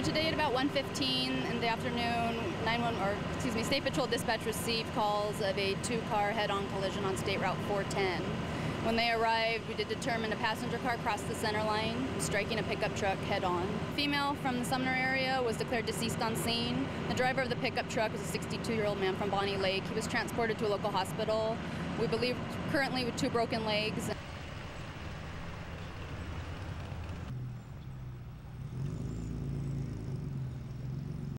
So today at about 1:15 in the afternoon, State Patrol Dispatch received calls of a two-car head-on collision on State Route 410. When they arrived, we did determine a passenger car crossed the center line, striking a pickup truck head-on. Female from the Sumner area was declared deceased on scene. The driver of the pickup truck was a 62-year-old man from Bonney Lake. He was transported to a local hospital, we believe currently with 2 broken legs.